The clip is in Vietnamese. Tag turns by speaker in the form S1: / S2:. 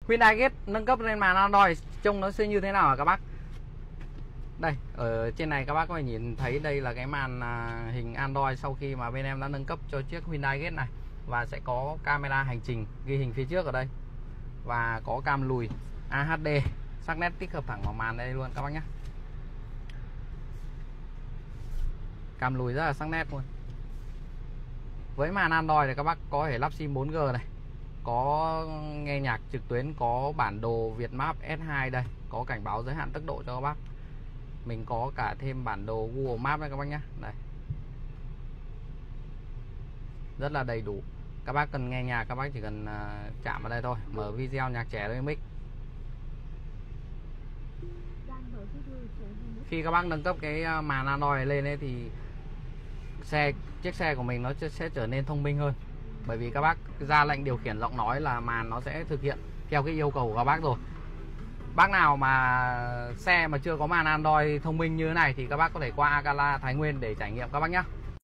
S1: Hyundai Getz nâng cấp lên màn Android trông nó sẽ như thế nào hả các bác? Đây, ở trên này các bác có thể nhìn thấy đây là cái màn hình Android sau khi mà bên em đã nâng cấp cho chiếc Hyundai Getz này. Và sẽ có camera hành trình ghi hình phía trước ở đây. Và có cam lùi AHD, sắc nét tích hợp thẳng vào màn đây luôn các bác nhé. Cam lùi rất là sắc nét luôn. Với màn Android thì các bác có thể lắp sim 4G này, có nghe nhạc trực tuyến, có bản đồ Vietmap S2 đây, có cảnh báo giới hạn tốc độ cho các bác. Mình có cả thêm bản đồ Google Maps đây các bác nhé. Đây, rất là đầy đủ. Các bác cần nghe nhạc các bác chỉ cần chạm vào đây thôi, mở video nhạc trẻ remix. Khi các bác nâng cấp cái màn Android lên ấy thì chiếc xe của mình nó sẽ trở nên thông minh hơn. Bởi vì các bác ra lệnh điều khiển giọng nói là màn nó sẽ thực hiện theo cái yêu cầu của các bác rồi. Bác nào mà xe mà chưa có màn Android thông minh như thế này thì các bác có thể qua Akala Thái Nguyên để trải nghiệm các bác nhé.